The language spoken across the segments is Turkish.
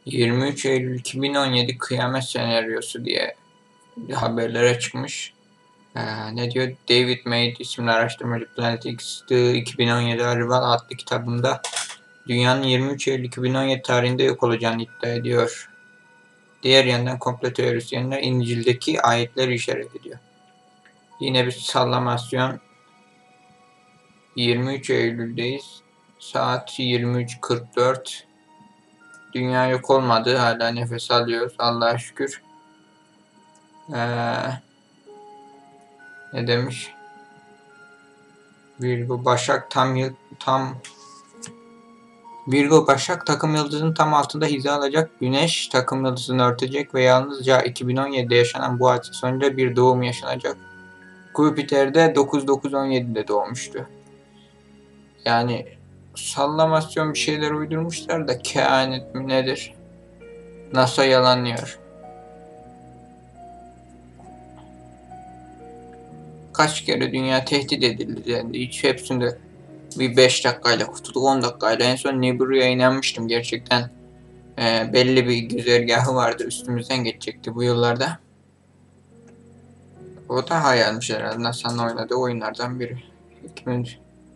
23 Eylül 2017 kıyamet senaryosu diye haberlere çıkmış. Ne diyor? David Mead isimli araştırmacı Planet X The 2017 Arrival adlı kitabında dünyanın 23 Eylül 2017 tarihinde yok olacağını iddia ediyor. Diğer yandan komplo teorisyenler İncil'deki ayetleri işaret ediyor. Yine bir sallamasyon. 23 Eylül'deyiz. Saat 23:44. Dünya yok olmadı. Hala nefes alıyoruz. Allah'a şükür. Ne demiş? Virgo Başak Virgo Başak takım yıldızının tam altında hiza alacak. Güneş takım yıldızını örtecek ve yalnızca 2017'de yaşanan bu hadise sonucu bir doğum yaşanacak. Jüpiter'de 9-9-17'de doğmuştu. Yani sallamasyon bir şeyler uydurmuşlar da kehanet mi nedir? NASA yalanlıyor. Kaç kere dünya tehdit edildi yani hiç hepsinde bir 5 dakikayla kurtulduk, 10 dakikayla. En son Nibiru'ya inanmıştım gerçekten. Belli bir güzergahı vardı, üstümüzden geçecekti bu yıllarda. O da hayalmiş herhalde. NASA'nın oynadığı oyunlardan biri. 2000,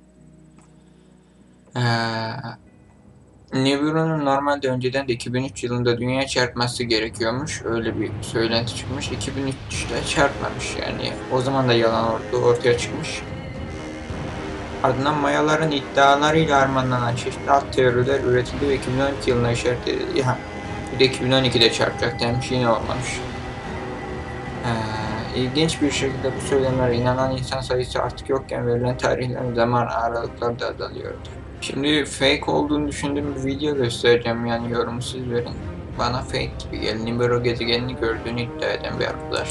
ee, Nibiru'nun normalde önceden de 2003 yılında dünyaya çarpması gerekiyormuş. Öyle bir söylenti çıkmış. 2003'te çarpmamış yani. O zaman da yalan ortaya çıkmış. Ardından Mayaların iddialarıyla harmanlanan çeşitli alt teoriler üretildi ve 2012 yılına işaret edildi. Bir de 2012'de çarpacak demiş, yine olmamış. İlginç bir şekilde bu söylemlere inanan insan sayısı artık yokken verilen tarihlerin zaman aralıkları da azalıyordu. Şimdi fake olduğunu düşündüğüm bir video göstereceğim, yani yorumu siz verin. Bana fake gibi geldi. Nibiru gezegenini gördüğünü iddia eden bir arkadaş.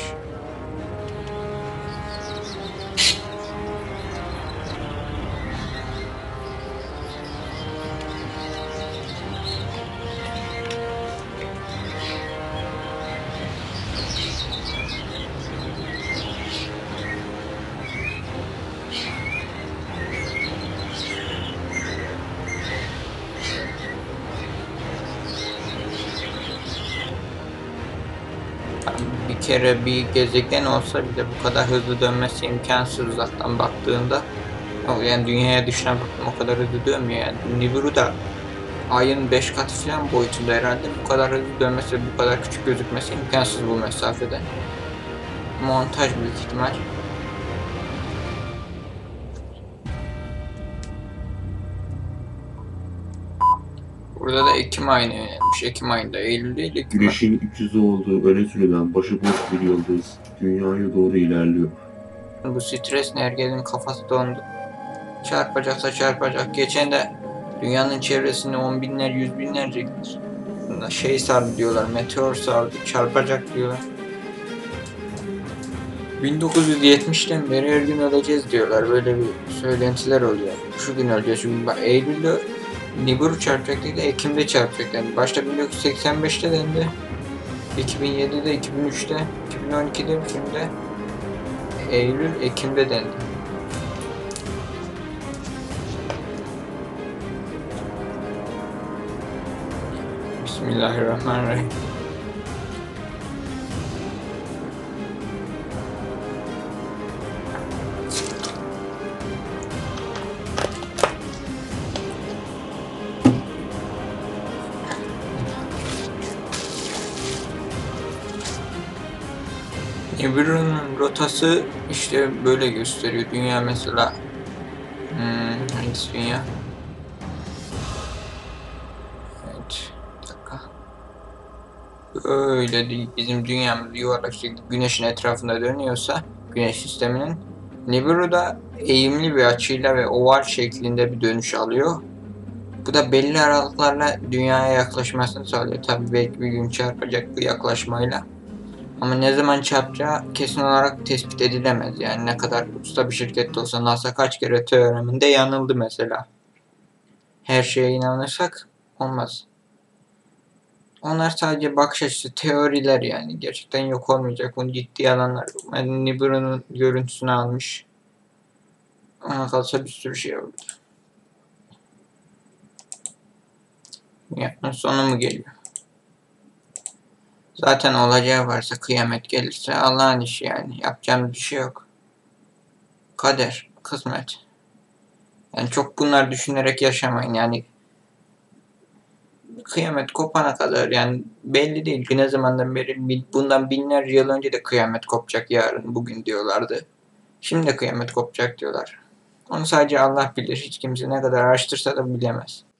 Bir kere bir gezegen olsa bile bu kadar hızlı dönmesi imkansız uzaktan baktığında. Yani dünyaya dışına baktım, o kadar hızlı dönmüyor yani. Nibiru da Ay'ın 5 katı falan boyutunda herhalde. Bu kadar hızlı dönmesi, bu kadar küçük gözükmesi imkansız bu mesafede. Montaj büyük ihtimal. Burada da Ekim ayına yönelmiş. Ekim ayında, Eylül değil, Ekim ayı. Güneşin iç yüzü olduğu öne sürülen başıboş bir yıldız dünyaya doğru ilerliyor. Bu stres ne? Herkesin kafası dondu. Çarpacaksa çarpacak. Geçen de dünyanın çevresinde 10 binler, 100 binlerce şey sardı diyorlar. Meteor sardı. Çarpacak diyorlar. 1970'ten beri her gün öleceğiz diyorlar. Böyle bir söylentiler oluyor. Şu gün öleceğiz. Çünkü Eylül'de Nibiru çarpacak dedi, Ekim'de çarpacak dendi. Başta 1985'te dendi. 2007'de, 2003'te, 2012'de, şimdi Eylül, Ekim'de dendi. Bismillahirrahmanirrahim. Nibiru'nun rotası işte böyle gösteriyor. Dünya mesela hangisi dünya? Evet, bir dakika. Öyle değil. Bizim dünyamız yuvarlak şekilde güneşin etrafında dönüyorsa, güneş sisteminin, Nibiru da eğimli bir açıyla ve oval şeklinde bir dönüş alıyor. Bu da belli aralıklarla dünyaya yaklaşmasını sağlıyor. Tabii belki bir gün çarpacak bu yaklaşmayla. Ama ne zaman çarpacağı kesin olarak tespit edilemez. Yani ne kadar usta bir şirket de olsa, NASA kaç kere teoreminde yanıldı mesela. Her şeye inanırsak olmaz. Onlar sadece bakış açısı, teoriler yani. Gerçekten yok olmayacak. Bunu ciddiye alanlar. Yani Nibiru'nun görüntüsünü almış. Ona kalsa bir sürü şey oldu. Dünyanın sonu mu geliyor? Zaten olacağı varsa kıyamet gelirse Allah'ın işi yani. Yapacağımız bir şey yok. Kader, kısmet. Yani çok bunlar düşünerek yaşamayın. Yani kıyamet kopana kadar yani belli değil. Ne zamandan beri bundan binlerce yıl önce de kıyamet kopacak yarın bugün diyorlardı. Şimdi de kıyamet kopacak diyorlar. Onu sadece Allah bilir. Hiç kimse ne kadar araştırsa da bilemez.